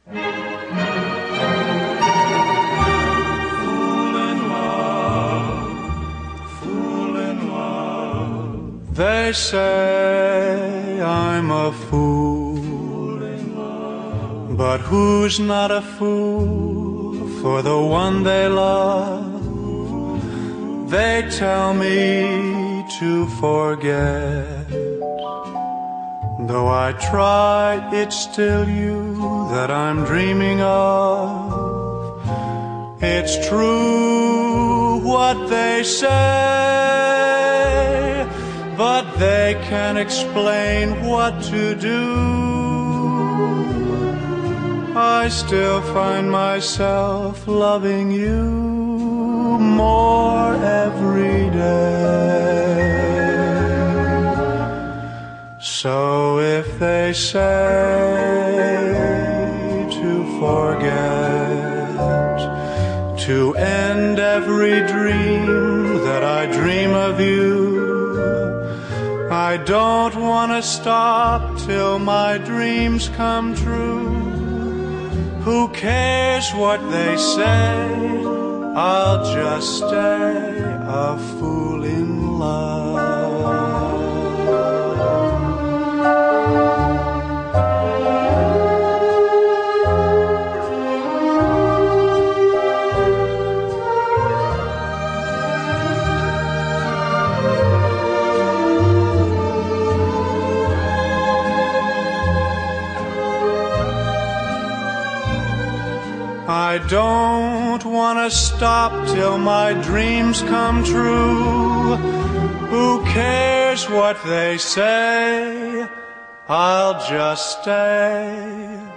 They say I'm a fool in love, but who's not a fool for the one they love? They tell me to forget, though I try, it's still you that I'm dreaming of. It's true what they say, but they can't explain what to do. I still find myself loving you more every day. So if they say to forget, to end every dream that I dream of you, I don't want to stop till my dreams come true. Who cares what they say? I'll just stay a fool in love. I don't want to stop till my dreams come true. Who cares what they say? I'll just stay